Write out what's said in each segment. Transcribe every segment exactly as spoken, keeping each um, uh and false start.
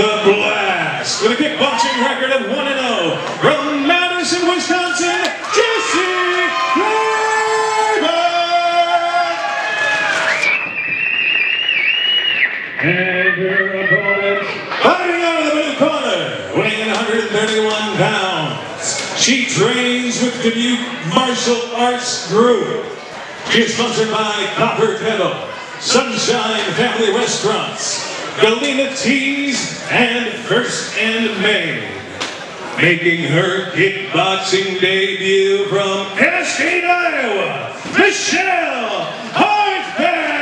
The Blast, with a kickboxing record of one and oh, from Madison, Wisconsin, Jessie Clayburgh. And her opponent, fighting out of the middle corner, weighing in one hundred thirty-one pounds. She trains with Dubuque Martial Arts Group. She is sponsored by Copper Kettle, Sunshine Family Restaurants, Galena Teas, and First and Main. Making her kickboxing debut from Cascade, Iowa, Michelle Hartbeck!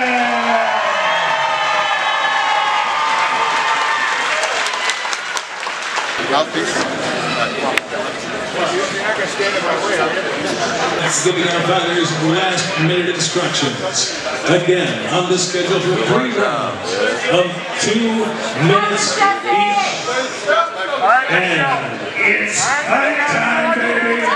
That's giving our fighters last minute instructions. Again, on the schedule for three rounds of two minutes each. And it's fight time, baby!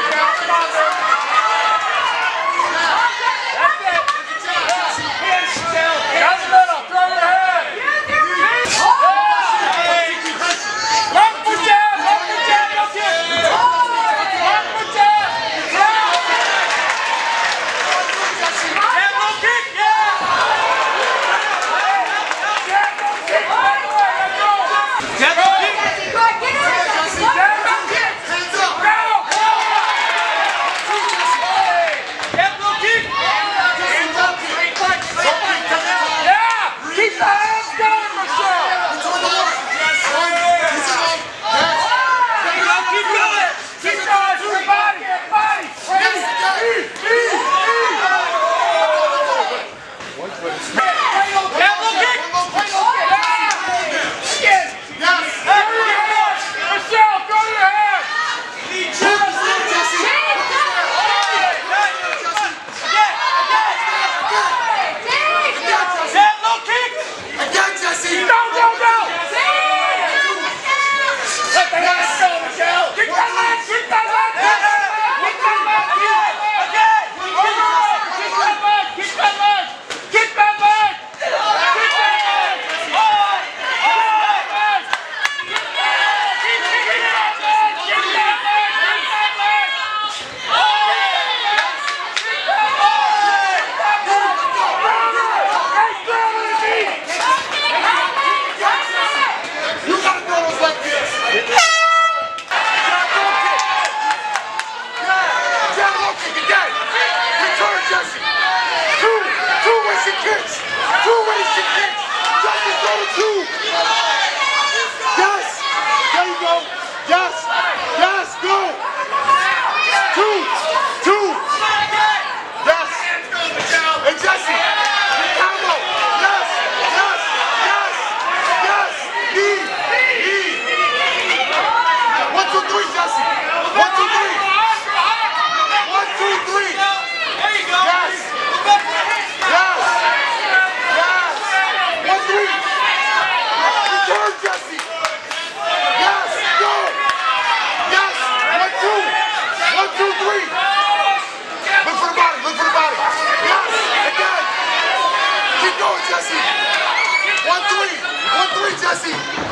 Jessie! You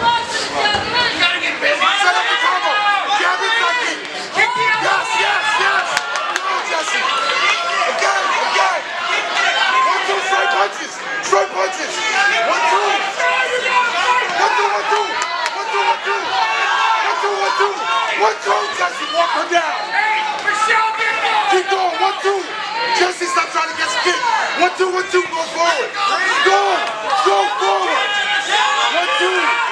gotta get busy. Set up the combo. Jab it, tuck it. Yes, yes, yes. Come on, Jessie. Again, again. One, two, straight punches. Straight punches. One, two. One, two, one, two. One, two, one, two. One, two, one, two. One, two, Jessie. Walk her down. Keep going. One, two. Jessie, stop trying to get some kick. One, two, one, two. Go forward. Go. Go forward. One, two.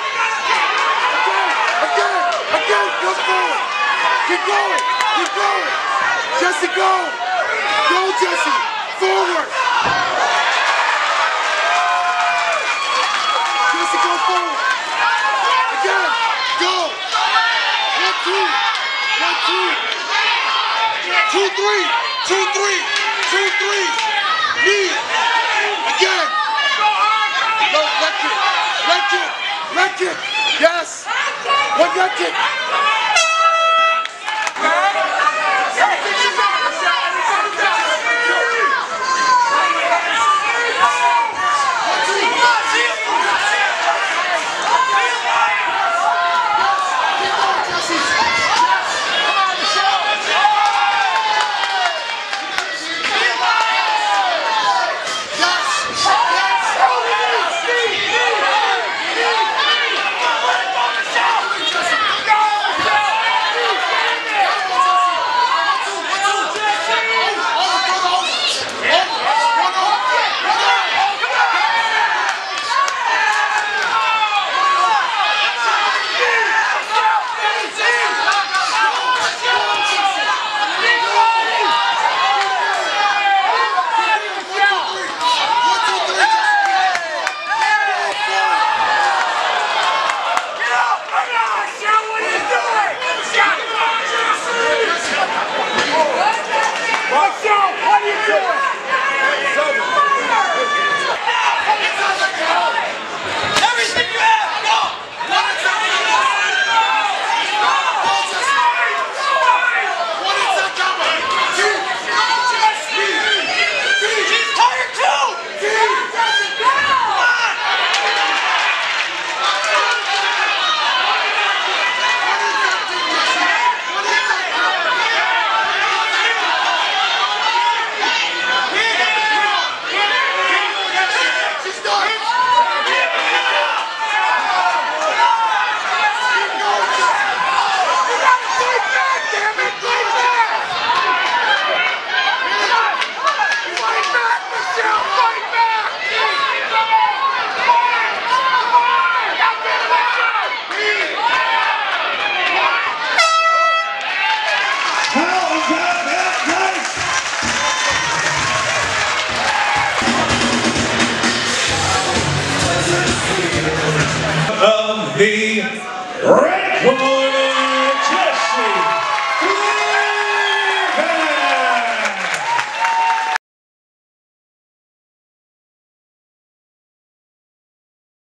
Again, again, again, go forward. Keep going, keep going. Jessie, go. Go, Jessie. Forward. Jessie, go forward. Again, go. One, two. One, two. Two, three. Two, three. Two, three. Knee. Again. No, leg kick. Leg kick. Leg kick. Yes. One leg kick. the red corner.